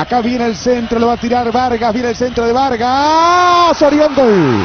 Acá viene el centro, lo va a tirar Vargas, viene el centro de Vargas. Orión, gol.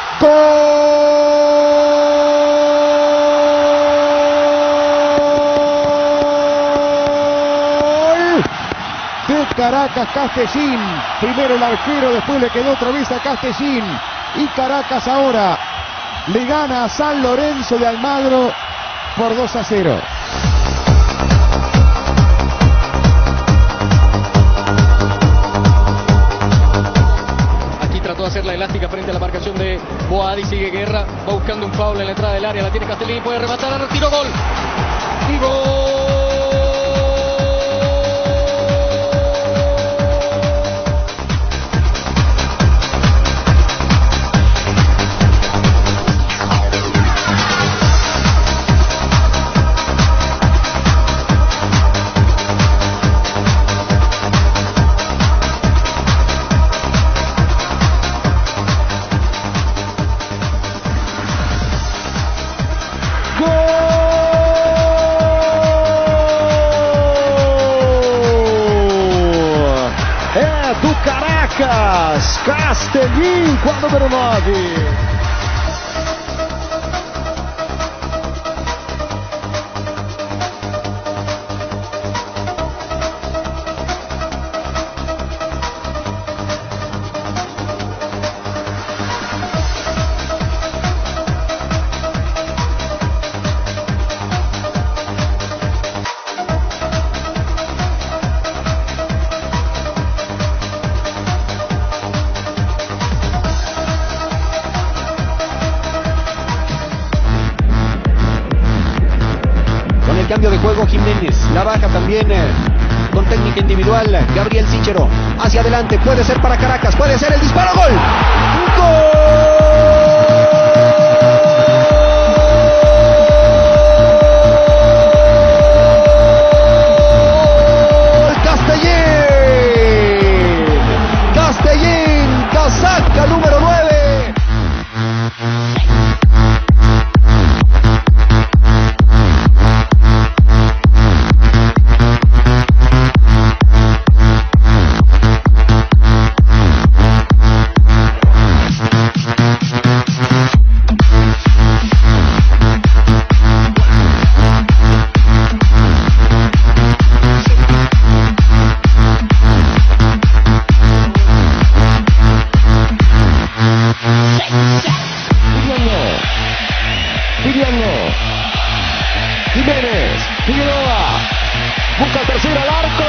¡Gol! De Caracas, Castellín. Primero el arquero, después le quedó otra vez a Castellín. Y Caracas ahora le gana a San Lorenzo de Almagro por 2-0. Trató de hacer la elástica frente a la marcación de Boadi, sigue Guerra, va buscando un foul en la entrada del área, la tiene Castellini, puede rematar, tiro, gol. Y gol. Do Caracas, Castellín com a número 9. Cambio de juego Jiménez, la baja también con técnica individual Gabriel Sichero, hacia adelante, puede ser para Caracas, puede ser el disparo, gol, Castellín, casaca número 9. Jiménez, Figueroa, busca el tercero al arco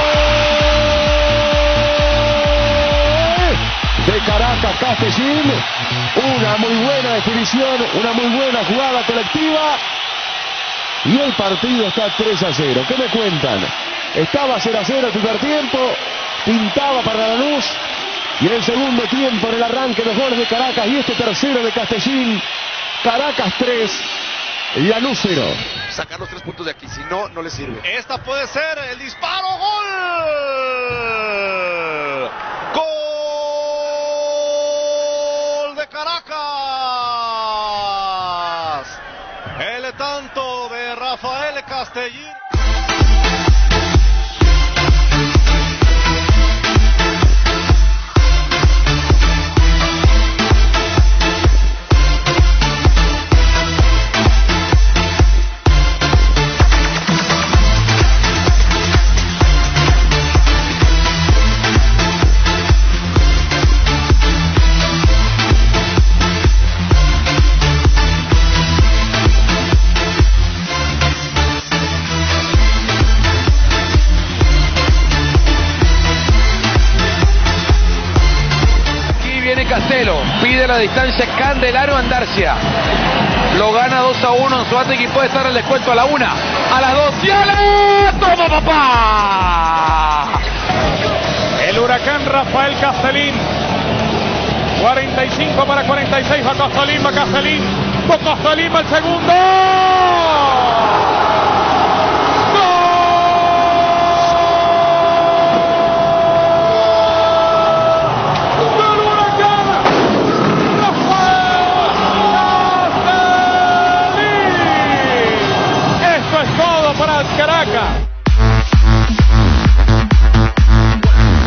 de Caracas, Castellín. Una muy buena definición, una muy buena jugada colectiva y el partido está 3-0. ¿Qué me cuentan? Estaba 0-0 el primer tiempo, pintaba para Lanús y en el segundo tiempo, en el arranque, los goles de Caracas y este tercero de Castellín. Caracas 3, Lanús 0. Sacar los 3 puntos de aquí, si no, no le sirve. Esta puede ser el disparo, gol. Gol de Caracas. El tanto de Rafael Castellín. Castelo pide la distancia Candelaro Andarcia, lo gana 2-1 Anzoátegui, puede estar el descuento a la 1, a las 2 y a la... ¡Toma, papá! El Huracán Rafael Castellín, 45 para 46, va Castellín, el segundo. Caracas.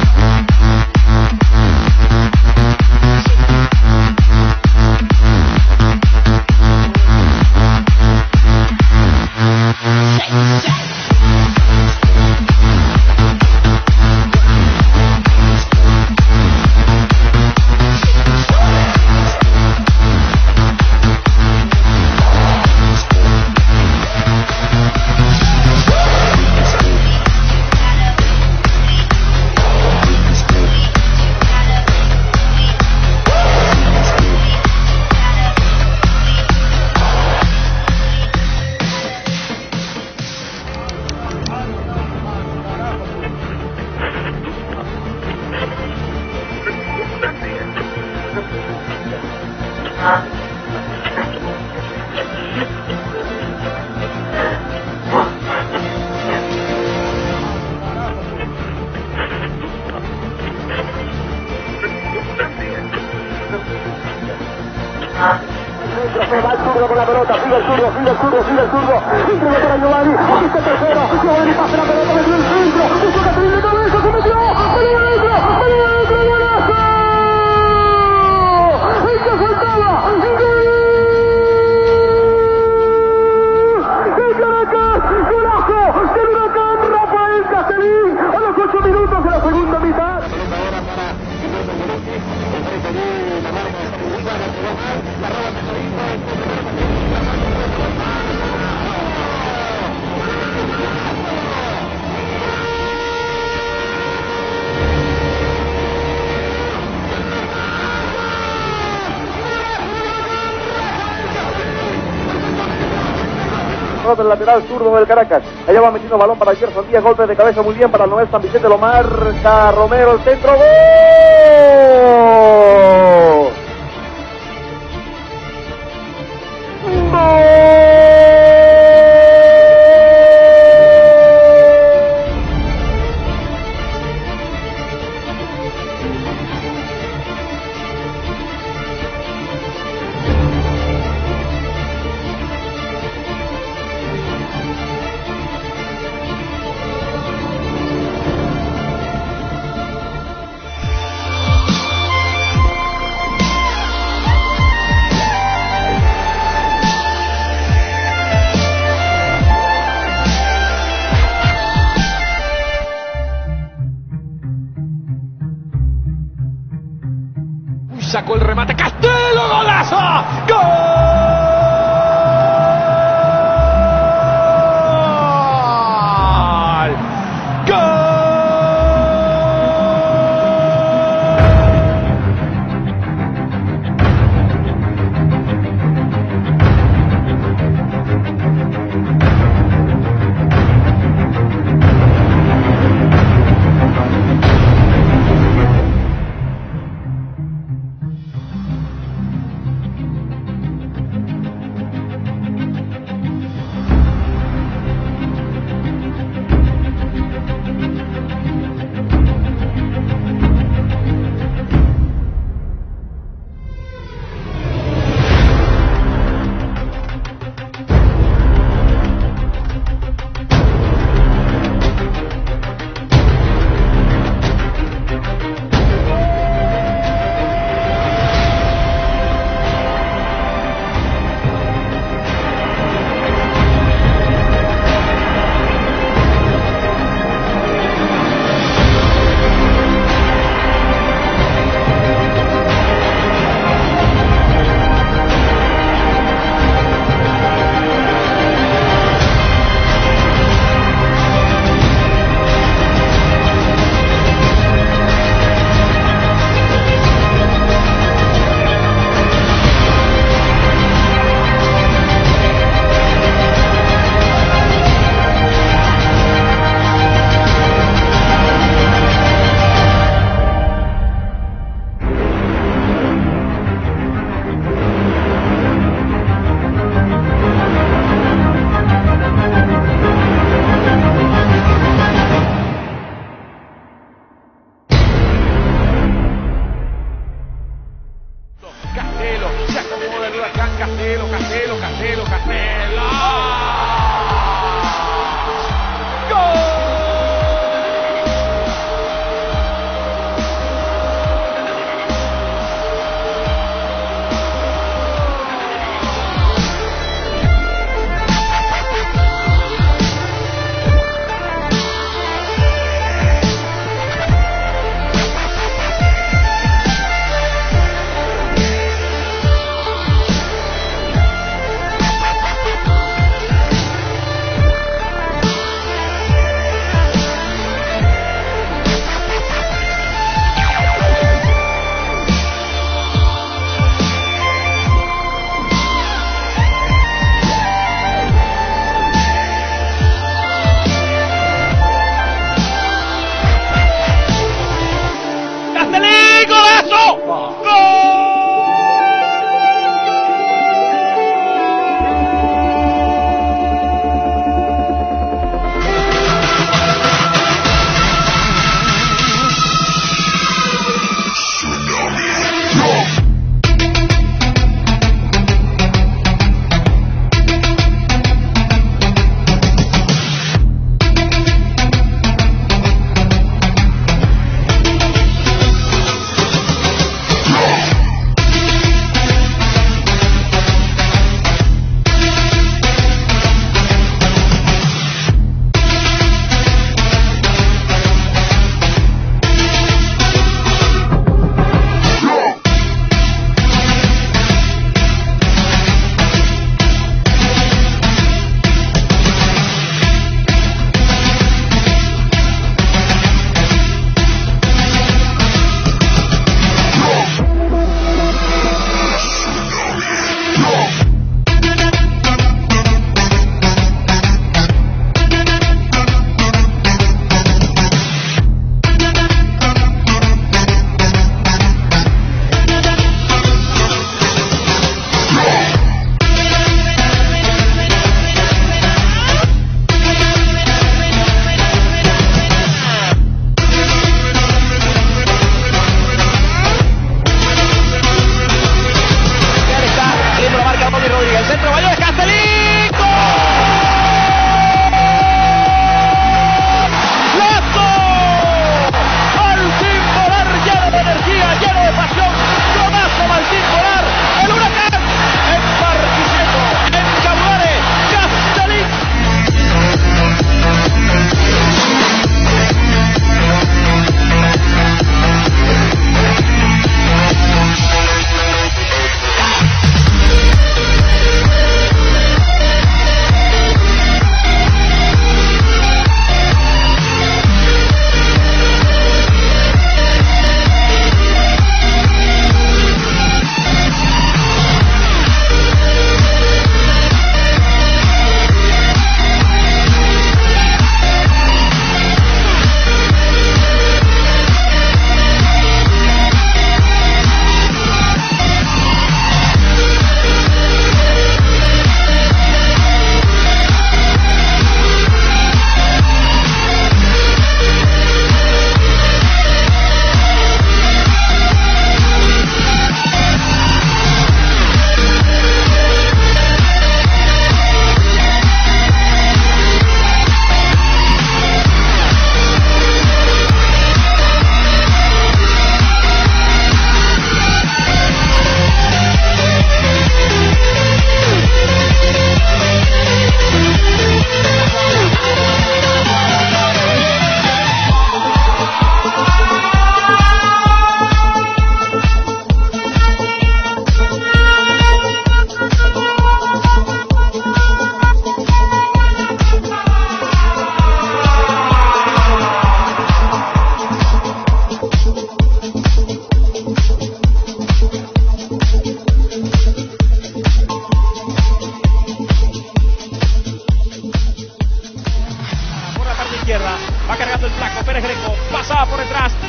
Va el zurdo con la pelota, sigue el zurdo. Centro para Giovanni, aquí está el tercero. Giovanni pasa la pelota, metió el centro. Puso Castellín de cabeza, se metió. ¡Golazo! ¡El que faltaba! ¡Gol! ¡El Caracas! ¡Golazo! ¡Del Huracán! Rafael Castellín a los 8 minutos de la segunda mitad. El lateral zurdo del Caracas. Allá va metiendo balón para Gerson Díaz. Golpe de cabeza muy bien para el Noel San Vicente. Lo marca Romero. El centro. ¡Gol! Sacó el remate, Castelo, golazo, gol.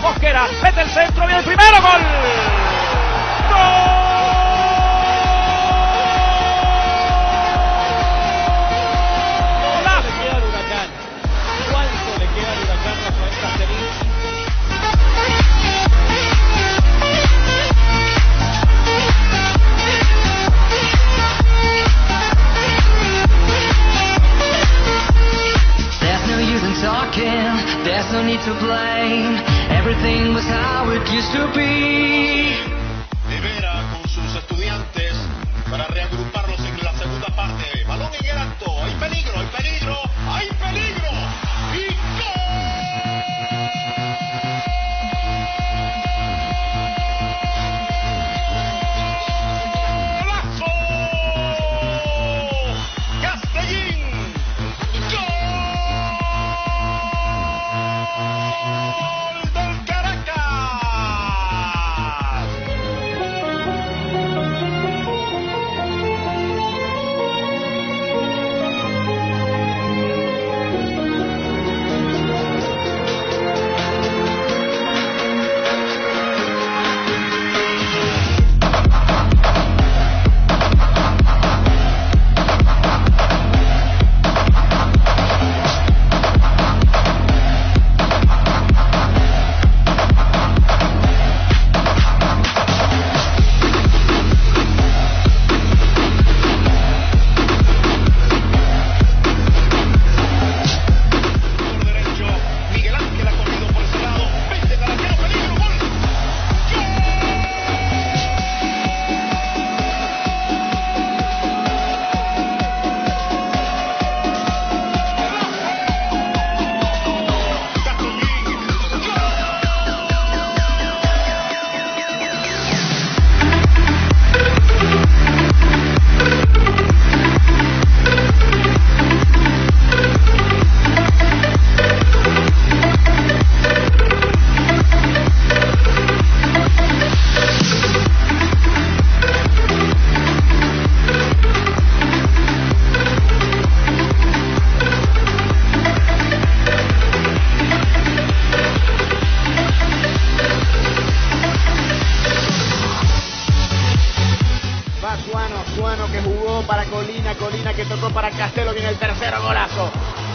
Mosquera, mete el centro, viene el primero, gol. ¡Gol! There's no need to blame. Everything was how it used to be. Rivera con sus estudiantes para reagruparlos en la segunda parte. Balón en el alto. Hay peligro, hay peligro, hay peligro. Y ¡golazo! Castellín. ¡Gol del Caracas! Suano que jugó para Colina que tocó para Castelo, viene el tercero, golazo.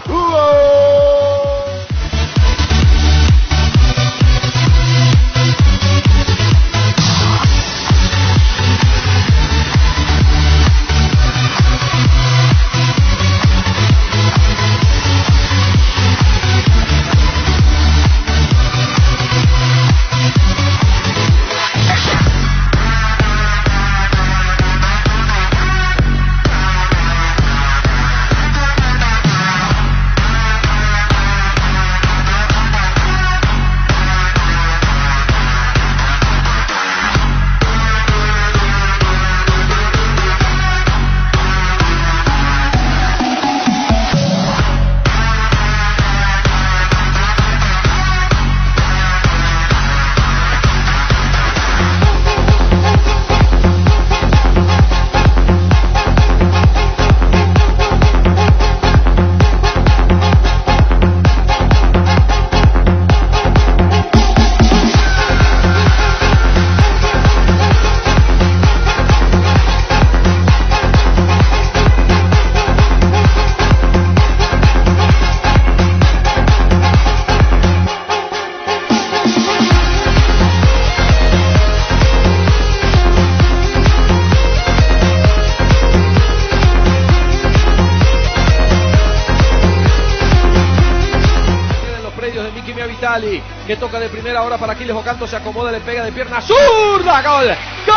Vitali, que toca de primera hora para Aquiles Ocanto, se acomoda, le pega de pierna zurda, gol,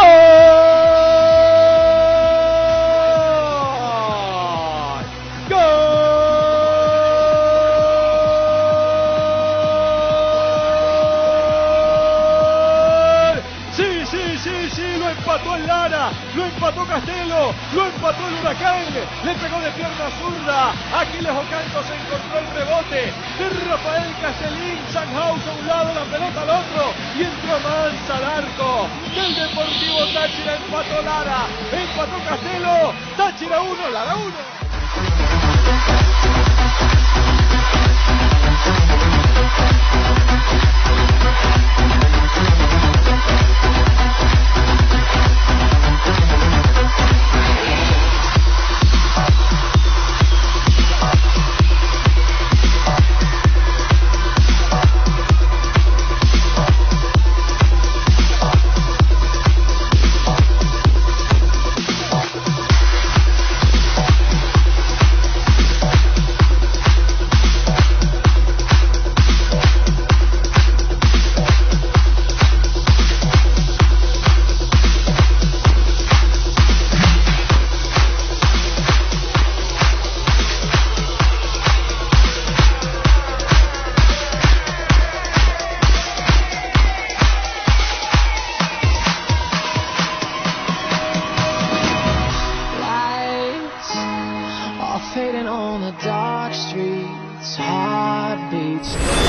gol, gol, sí, lo empató el Lara, lo empató Castelo, lo empató el Huracán, le pegó de pierna zurda, Aquiles Ocanto se encontró el rebote de Rafael Castellín, Sanhaus a un lado, la pelota al otro, y entró Mansa al arco del Deportivo Táchira, empató Lara, empató Castelo, Táchira 1, Lara 1. fading on the dark streets, heartbeats.